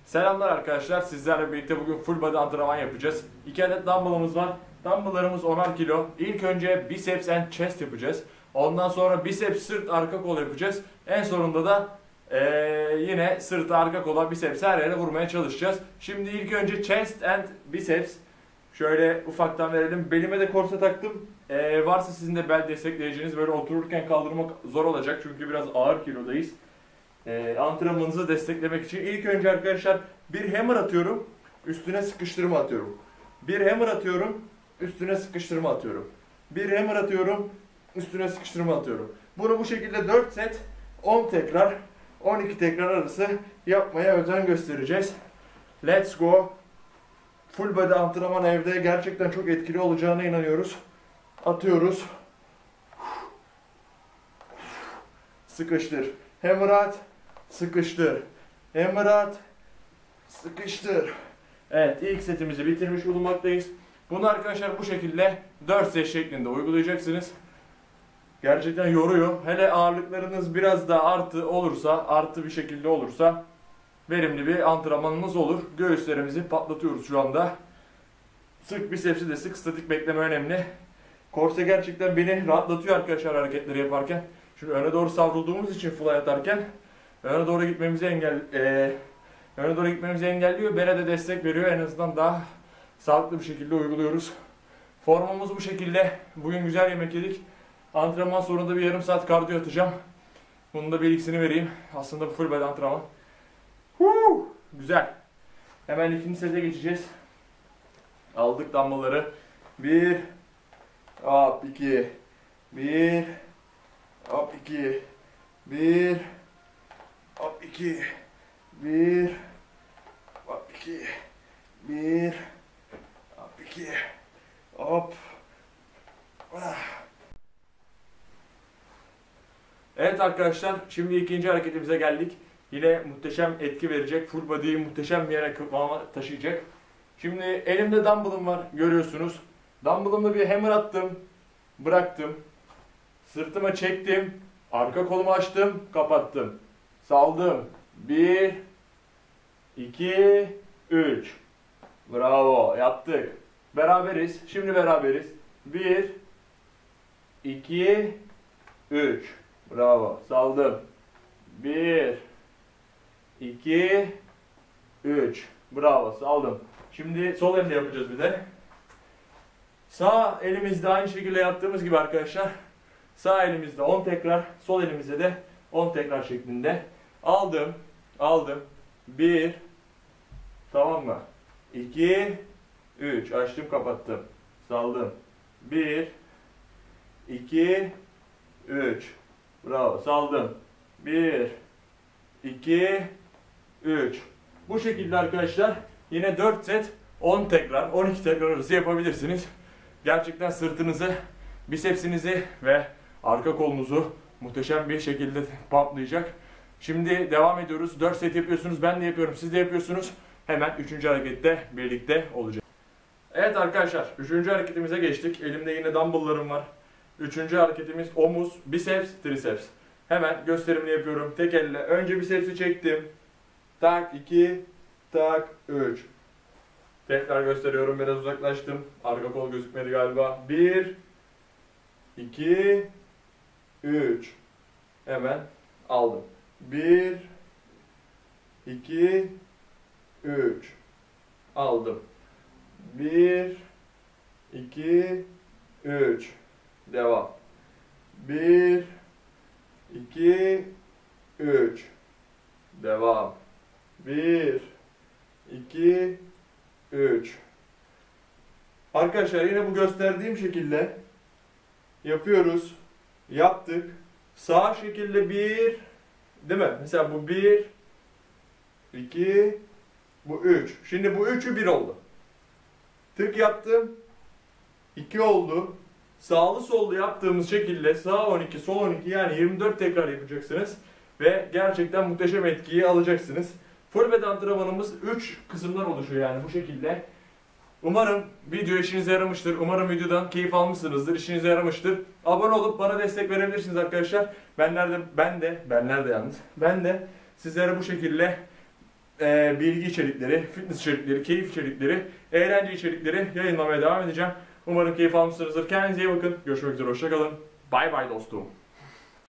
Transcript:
Selamlar arkadaşlar. Sizlerle birlikte bugün full body antrenman yapacağız. 2 adet dumbbellımız var. Dumbbelllarımız 10'ar kilo. İlk önce biceps and chest yapacağız. Ondan sonra biceps, sırt, arka kol yapacağız. En sonunda da yine sırtı, arka kola, biceps her yere vurmaya çalışacağız. Şimdi ilk önce chest and biceps. Şöyle ufaktan verelim. Belime de korse taktım. Varsa sizin de bel destekleyiciniz, böyle otururken kaldırmak zor olacak. Çünkü biraz ağır kilodayız. Antrenmanınızı desteklemek için ilk önce arkadaşlar bir hammer atıyorum, üstüne sıkıştırma atıyorum. Bir hammer atıyorum, üstüne sıkıştırma atıyorum. Bir hammer atıyorum, üstüne sıkıştırma atıyorum. Bunu bu şekilde 4 set 10 tekrar 12 tekrar arası yapmaya özen göstereceğiz. Let's go. Full body antrenman evde gerçekten çok etkili olacağına inanıyoruz. Atıyoruz. Sıkıştır. Hammer at. Sıkıştır. Hammer at. Sıkıştır. Evet, ilk setimizi bitirmiş bulunmaktayız. Bunu arkadaşlar bu şekilde 4 set şeklinde uygulayacaksınız. Gerçekten yoruyor. Hele ağırlıklarınız biraz daha artı bir şekilde olursa verimli bir antrenmanınız olur. Göğüslerimizi patlatıyoruz şu anda. Sık bicepsi de sık, statik bekleme önemli. Korse gerçekten beni rahatlatıyor arkadaşlar hareketleri yaparken. Şimdi öne doğru savrulduğumuz için fly atarken öne doğru gitmemizi engelliyor. Bele de destek veriyor. En azından daha sağlıklı bir şekilde uyguluyoruz. Formumuz bu şekilde. Bugün güzel yemek yedik. Antrenman sonunda bir yarım saat kardiyo atacağım. Bunun da bilgisini vereyim. Aslında bu full body antrenman. Güzel. Hemen ikinci sete geçeceğiz. Aldık dumbbellları. 1 hop 2 1 hop 2 1 hop 2 1 hop 2 1 hop 2 hop. Evet arkadaşlar, şimdi ikinci hareketimize geldik. Yine muhteşem etki verecek, full body'yi muhteşem bir yere kıvama taşıyacak. Şimdi elimde dumbbellım var, görüyorsunuz. Dumbbellımda bir hammer attım, bıraktım. Sırtıma çektim, arka kolumu açtım, kapattım. Saldım. 1 2 3. Bravo, yaptık. Beraberiz. Şimdi beraberiz. 1 2 3. Bravo. Saldım. 1 2 3. Bravo. Saldım. Şimdi sol elimle yapacağız bir de. Sağ elimizde aynı şekilde yaptığımız gibi arkadaşlar. Sağ elimizde 10 tekrar, sol elimizde de 10 tekrar şeklinde. Aldım. 1 tamam mı? 2 3. Açtım, kapattım. Saldım. 1 2 3. Bravo. Saldım. 1 2 3. Bu şekilde arkadaşlar yine 4 set 10 tekrar 12 tekrar arası yapabilirsiniz. Gerçekten sırtınızı, bisepsinizi ve arka kolunuzu muhteşem bir şekilde pumplayacak. Şimdi devam ediyoruz. 4 set yapıyorsunuz. Ben de yapıyorum. Siz de yapıyorsunuz. Hemen 3. harekette birlikte olacağız. Evet arkadaşlar, 3. hareketimize geçtik. Elimde yine dumbbelllarım var. 3. hareketimiz omuz, biceps, triceps. Hemen gösterimini yapıyorum. Tek elle. Önce bicepsi çektim. Tak 2, tak 3. Tekrar gösteriyorum. Biraz uzaklaştım. Arka kol gözükmedi galiba. 1 2 3. Hemen aldım. 1 2 3. Aldım. 1 2 3. Devam. 1 2 3. Devam. 1 2 3. Arkadaşlar yine bu gösterdiğim şekilde yapıyoruz. Yaptık. Sağ şekilde 1, değil mi? Mesela bu 1 2, bu 3. Şimdi bu 3'ü 1 oldu. Tık yaptım. 2 oldu. Sağlı sollu yaptığımız şekilde sağ 12, sol 12 yani 24 tekrar yapacaksınız. Ve gerçekten muhteşem etkiyi alacaksınız. Full body antrenmanımız 3 kısımdan oluşuyor yani bu şekilde. Umarım video işinize yaramıştır. Umarım videodan keyif almışsınızdır. İşinize yaramıştır. Abone olup bana destek verebilirsiniz arkadaşlar. Ben de sizlere bu şekilde bilgi içerikleri, fitness içerikleri, keyif içerikleri, eğlence içerikleri yayınlamaya devam edeceğim. Umarım keyif almışsınızdır. Kendinize iyi bakın. Görüşmek üzere. Hoşça kalın. Bay bay dostum.